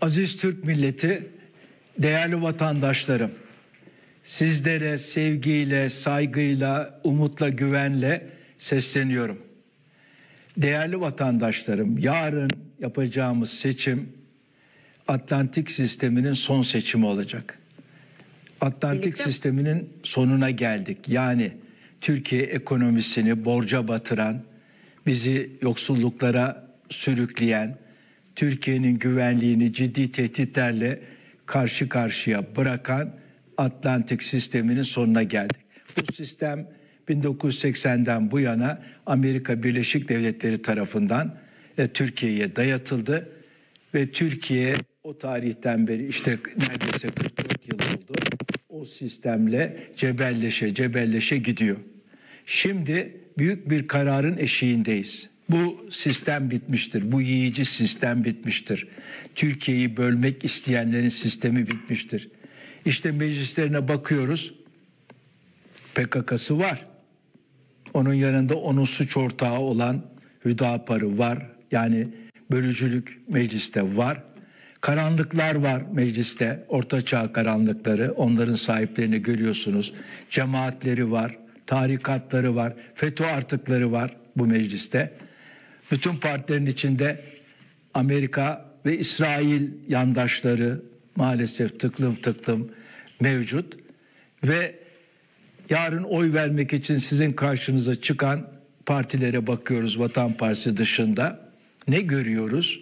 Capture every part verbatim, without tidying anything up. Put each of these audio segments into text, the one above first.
Aziz Türk milleti, değerli vatandaşlarım, sizlere sevgiyle, saygıyla, umutla, güvenle sesleniyorum. Değerli vatandaşlarım, yarın yapacağımız seçim Atlantik sisteminin son seçimi olacak. Atlantik Birlikte. sisteminin sonuna geldik. Yani Türkiye ekonomisini borca batıran, bizi yoksulluklara sürükleyen, Türkiye'nin güvenliğini ciddi tehditlerle karşı karşıya bırakan Atlantik sisteminin sonuna geldik. Bu sistem bin dokuz yüz seksenden bu yana Amerika Birleşik Devletleri tarafından e, Türkiye'ye dayatıldı ve Türkiye o tarihten beri işte neredeyse kırk dört yıl oldu. O sistemle cebelleşe cebelleşe gidiyor. Şimdi büyük bir kararın eşiğindeyiz. Bu sistem bitmiştir. Bu yiyici sistem bitmiştir. Türkiye'yi bölmek isteyenlerin sistemi bitmiştir. İşte meclislerine bakıyoruz. P K K'sı var. Onun yanında onun suç ortağı olan Hüdapar'ı var. Yani bölücülük mecliste var. Karanlıklar var mecliste. Ortaçağ karanlıkları. Onların sahiplerini görüyorsunuz. Cemaatleri var. Tarikatları var. FETÖ artıkları var bu mecliste. Bütün partilerin içinde Amerika ve İsrail yandaşları maalesef tıklım tıklım mevcut. Ve yarın oy vermek için sizin karşınıza çıkan partilere bakıyoruz, Vatan Partisi dışında. Ne görüyoruz?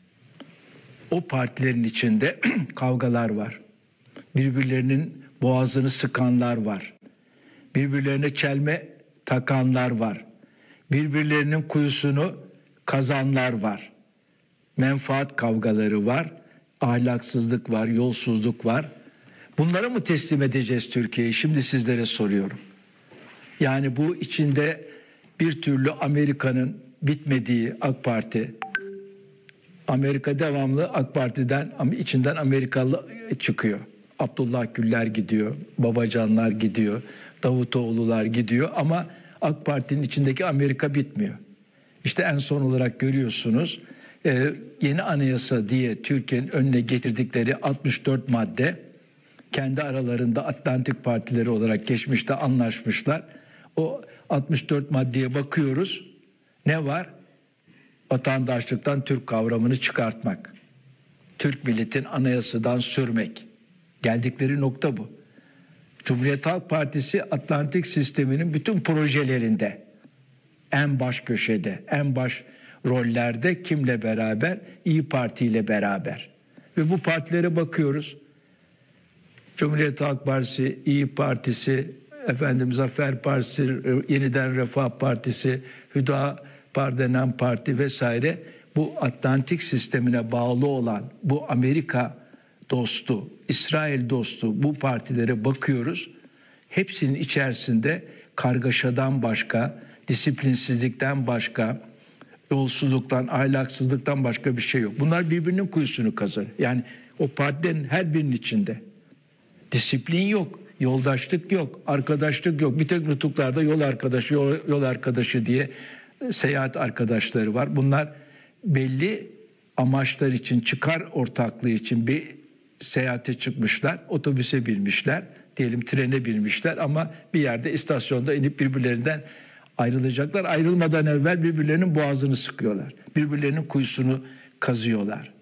O partilerin içinde kavgalar var. Birbirlerinin boğazını sıkanlar var. Birbirlerine çelme takanlar var. Birbirlerinin kuyusunu kazanlar var. Menfaat kavgaları var. Ahlaksızlık var, yolsuzluk var. Bunlara mı teslim edeceğiz Türkiye'yi? Şimdi sizlere soruyorum. Yani bu içinde bir türlü Amerika'nın bitmediği AK Parti, Amerika devamlı AK Parti'den içinden Amerikalı çıkıyor. Abdullah Gül'ler gidiyor, Babacanlar gidiyor, Davutoğlu'lar gidiyor ama AK Parti'nin içindeki Amerika bitmiyor. İşte en son olarak görüyorsunuz e, yeni anayasa diye Türkiye'nin önüne getirdikleri altmış dört madde kendi aralarında Atlantik partileri olarak geçmişte anlaşmışlar. O altmış dört maddeye bakıyoruz. Ne var? Vatandaşlıktan Türk kavramını çıkartmak. Türk milletin anayasadan sürmek. Geldikleri nokta bu. Cumhuriyet Halk Partisi Atlantik sisteminin bütün projelerinde en baş köşede, en baş rollerde kimle beraber? İYİ Parti ile beraber. Ve bu partilere bakıyoruz. Cumhuriyet Halk Partisi, İYİ Partisi, efendim Zafer Partisi, Yeniden Refah Partisi, Hüdapar denen parti vesaire bu Atlantik sistemine bağlı olan bu Amerika dostu, İsrail dostu bu partilere bakıyoruz. Hepsinin içerisinde kargaşadan başka, disiplinsizlikten başka, yolsuzluktan, ahlaksızlıktan başka bir şey yok. Bunlar birbirinin kuyusunu kazır. Yani o partilerin her birinin içinde. Disiplin yok, yoldaşlık yok, arkadaşlık yok. Bir tek nutuklarda yol arkadaşı, yol, yol arkadaşı diye seyahat arkadaşları var. Bunlar belli amaçlar için, çıkar ortaklığı için bir seyahate çıkmışlar, otobüse binmişler, diyelim trene binmişler ama bir yerde istasyonda inip birbirlerinden ayrılacaklar. Ayrılmadan evvel birbirlerinin boğazını sıkıyorlar. Birbirlerinin kuyusunu kazıyorlar.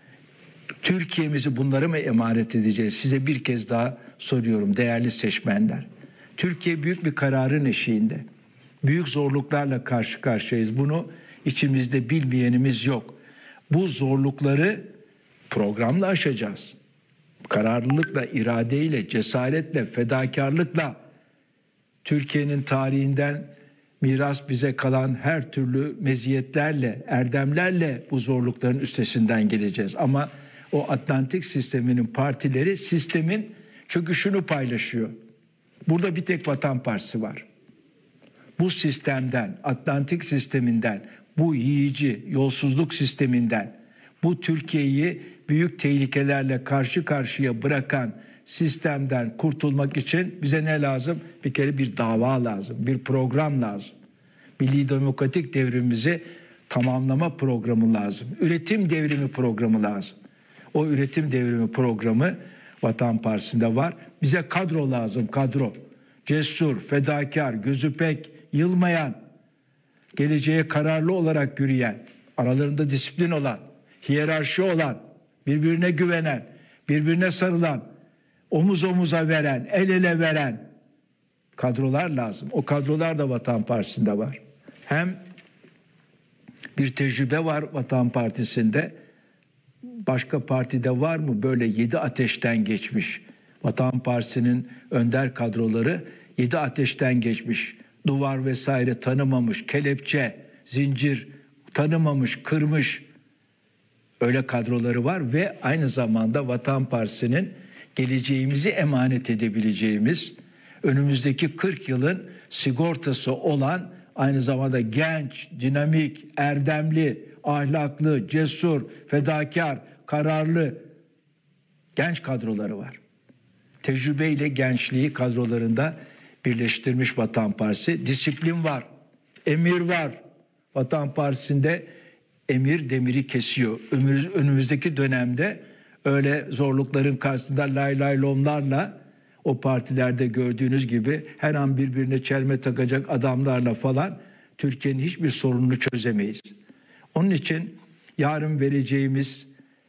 Türkiye'mizi bunlara mı emanet edeceğiz? Size bir kez daha soruyorum değerli seçmenler. Türkiye büyük bir kararın eşiğinde. Büyük zorluklarla karşı karşıyayız. Bunu içimizde bilmeyenimiz yok. Bu zorlukları programla aşacağız. Kararlılıkla, iradeyle, cesaretle, fedakarlıkla Türkiye'nin tarihinden miras bize kalan her türlü meziyetlerle, erdemlerle bu zorlukların üstesinden geleceğiz. Ama o Atlantik sisteminin partileri sistemin çöküşünü paylaşıyor. Burada bir tek Vatan Partisi var. Bu sistemden, Atlantik sisteminden, bu yiyici yolsuzluk sisteminden, bu Türkiye'yi büyük tehlikelerle karşı karşıya bırakan sistemden kurtulmak için bize ne lazım? Bir kere bir dava lazım, bir program lazım. Milli demokratik devrimimizi tamamlama programı lazım. Üretim devrimi programı lazım. O üretim devrimi programı Vatan Partisi'nde var. Bize kadro lazım, kadro. Cesur, fedakar, gözü pek, yılmayan, geleceğe kararlı olarak yürüyen, aralarında disiplin olan, hiyerarşi olan, birbirine güvenen, birbirine sarılan, omuz omuza veren, el ele veren kadrolar lazım. O kadrolar da Vatan Partisi'nde var. Hem bir tecrübe var Vatan Partisi'nde. Başka partide var mı böyle yedi ateşten geçmiş? Vatan Partisi'nin önder kadroları yedi ateşten geçmiş. Duvar vesaire tanımamış, kelepçe, zincir tanımamış, kırmış. Öyle kadroları var ve aynı zamanda Vatan Partisi'nin geleceğimizi emanet edebileceğimiz, önümüzdeki kırk yılın sigortası olan, aynı zamanda genç, dinamik, erdemli, ahlaklı, cesur, fedakar, kararlı genç kadroları var. Tecrübeyle gençliği kadrolarında birleştirmiş Vatan Partisi. Disiplin var, emir var. Vatan Partisi'nde emir demiri kesiyor. Önümüzdeki dönemde öyle zorlukların karşısında lay lay lomlarla, o partilerde gördüğünüz gibi her an birbirine çelme takacak adamlarla falan Türkiye'nin hiçbir sorununu çözemeyiz. Onun için yarın vereceğimiz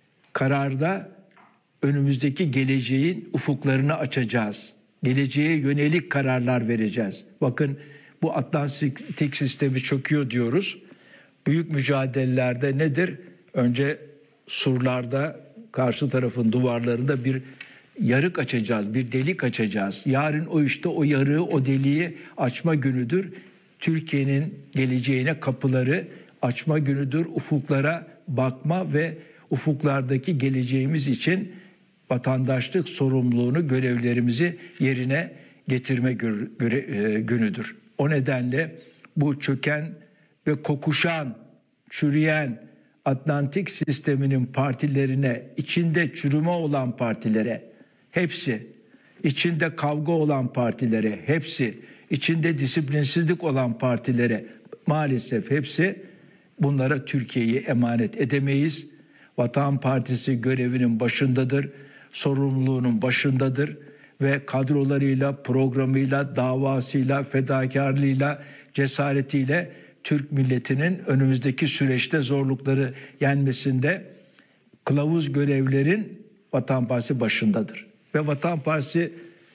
kararda önümüzdeki geleceğin ufuklarını açacağız. Geleceğe yönelik kararlar vereceğiz. Bakın, bu Atlantik sistemi çöküyor diyoruz. Büyük mücadelelerde nedir? Önce surlarda, karşı tarafın duvarlarında bir yarık açacağız, bir delik açacağız. Yarın o işte o yarığı, o deliği açma günüdür. Türkiye'nin geleceğine kapıları açma günüdür. Ufuklara bakma ve ufuklardaki geleceğimiz için vatandaşlık sorumluluğunu, görevlerimizi yerine getirme günüdür. O nedenle bu çöken ve kokuşan, çürüyen Atlantik sisteminin partilerine, içinde çürüme olan partilere, hepsi, içinde kavga olan partilere, hepsi, içinde disiplinsizlik olan partilere, maalesef hepsi, bunlara Türkiye'yi emanet edemeyiz. Vatan Partisi görevinin başındadır, sorumluluğunun başındadır ve kadrolarıyla, programıyla, davasıyla, fedakarlığıyla, cesaretiyle Türk milletinin önümüzdeki süreçte zorlukları yenmesinde kılavuz görevlerin Vatan Partisi başındadır. Ve Vatan Partisi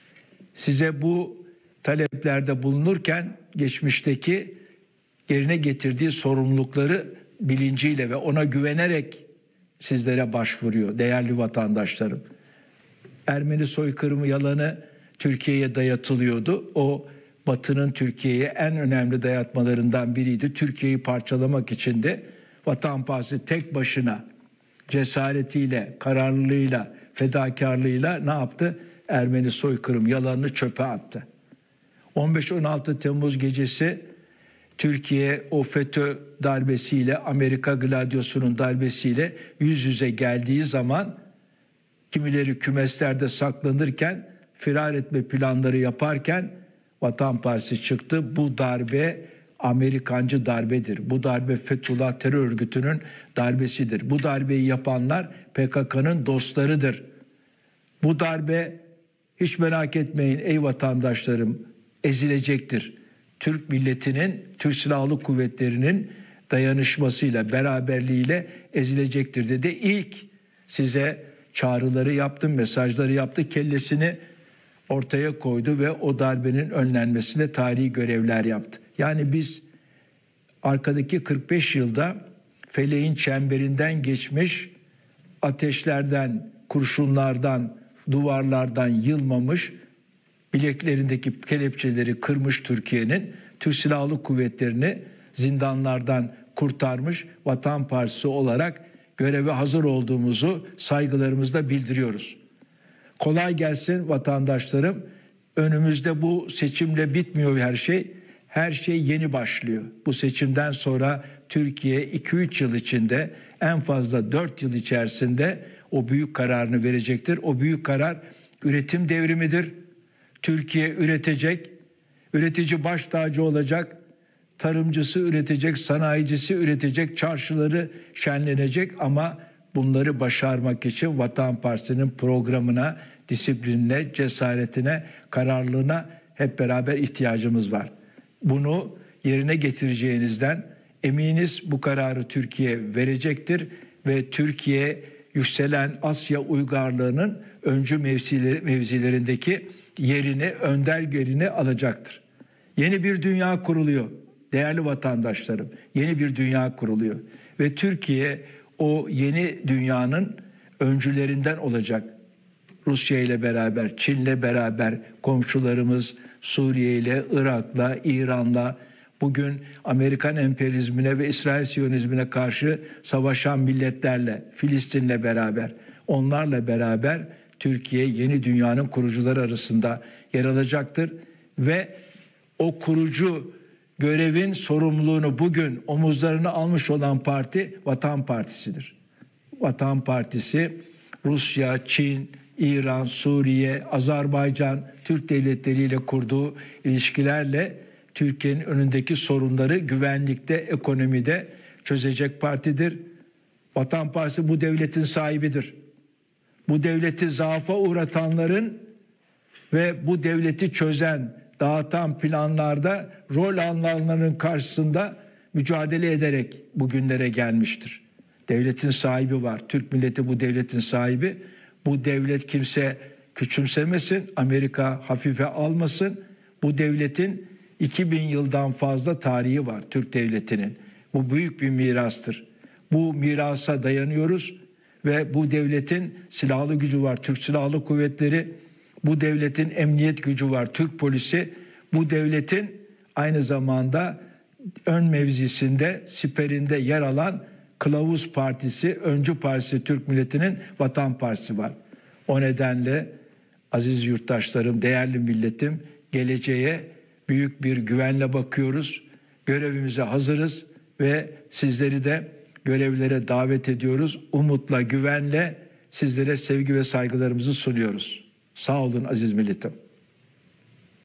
size bu taleplerde bulunurken geçmişteki yerine getirdiği sorumlulukları bilinciyle ve ona güvenerek sizlere başvuruyor değerli vatandaşlarım. Ermeni soykırımı yalanı Türkiye'ye dayatılıyordu. O Batı'nın Türkiye'ye en önemli dayatmalarından biriydi. Türkiye'yi parçalamak için de Vatan Partisi tek başına cesaretiyle, kararlılığıyla, fedakarlığıyla ne yaptı? Ermeni soykırım yalanını çöpe attı. on beş on altı Temmuz gecesi Türkiye o FETÖ darbesiyle, Amerika Gladyosu'nun darbesiyle yüz yüze geldiği zaman kimileri kümeslerde saklanırken, firar etme planları yaparken Vatan Partisi çıktı. Bu darbe Amerikancı darbedir. Bu darbe Fethullah terör örgütünün darbesidir. Bu darbeyi yapanlar P K K'nın dostlarıdır. Bu darbe, hiç merak etmeyin ey vatandaşlarım, ezilecektir. Türk milletinin, Türk Silahlı Kuvvetleri'nin dayanışmasıyla, beraberliğiyle ezilecektir dedi. İlk size çağrıları yaptı, mesajları yaptı, kellesini ortaya koydu ve o darbenin önlenmesine tarihi görevler yaptı. Yani biz arkadaki kırk beş yılda feleğin çemberinden geçmiş, ateşlerden, kurşunlardan, duvarlardan yılmamış, bileklerindeki kelepçeleri kırmış Türkiye'nin, Türk Silahlı Kuvvetleri'ni zindanlardan kurtarmış Vatan Partisi olarak göreve hazır olduğumuzu saygılarımızla bildiriyoruz. Kolay gelsin vatandaşlarım. Önümüzde bu seçimle bitmiyor her şey. Her şey yeni başlıyor. Bu seçimden sonra Türkiye iki üç yıl içinde, en fazla dört yıl içerisinde o büyük kararını verecektir. O büyük karar üretim devrimidir. Türkiye üretecek, üretici baş tacı olacak, tarımcısı üretecek, sanayicisi üretecek, çarşıları şenlenecek ama bunları başarmak için Vatan Partisi'nin programına, disiplinine, cesaretine, kararlılığına hep beraber ihtiyacımız var. Bunu yerine getireceğinizden eminiz, bu kararı Türkiye verecektir ve Türkiye yükselen Asya uygarlığının öncü mevzileri, mevzilerindeki yerini, önder yerini alacaktır. Yeni bir dünya kuruluyor değerli vatandaşlarım. Yeni bir dünya kuruluyor ve Türkiye o yeni dünyanın öncülerinden olacak. Rusya ile beraber, Çin'le beraber, komşularımız Suriye ile, Irak'la, İran'la, bugün Amerikan emperyalizmine ve İsrail Siyonizmine karşı savaşan milletlerle, Filistin'le beraber, onlarla beraber Türkiye yeni dünyanın kurucuları arasında yer alacaktır ve o kurucu görevin sorumluluğunu bugün omuzlarına almış olan parti Vatan Partisi'dir. Vatan Partisi Rusya, Çin, İran, Suriye, Azerbaycan, Türk devletleriyle kurduğu ilişkilerle Türkiye'nin önündeki sorunları güvenlikte, ekonomide çözecek partidir. Vatan Partisi bu devletin sahibidir. Bu devleti zaafa uğratanların ve bu devleti çözen, dağıtan planlarda rol alanların karşısında mücadele ederek bugünlere gelmiştir. Devletin sahibi var. Türk milleti bu devletin sahibi. Bu devlet kimse küçümsemesin, Amerika hafife almasın. Bu devletin iki bin yıldan fazla tarihi var Türk devletinin. Bu büyük bir mirastır. Bu mirasa dayanıyoruz ve bu devletin silahlı gücü var, Türk Silahlı Kuvvetleri. Bu devletin emniyet gücü var, Türk polisi. Bu devletin aynı zamanda ön mevzisinde, siperinde yer alan Kılavuz Partisi, Öncü Partisi, Türk milletinin Vatan Partisi var. O nedenle aziz yurttaşlarım, değerli milletim, geleceğe büyük bir güvenle bakıyoruz. Görevimize hazırız ve sizleri de görevlere davet ediyoruz. Umutla, güvenle sizlere sevgi ve saygılarımızı sunuyoruz. Sağ olun aziz milletim.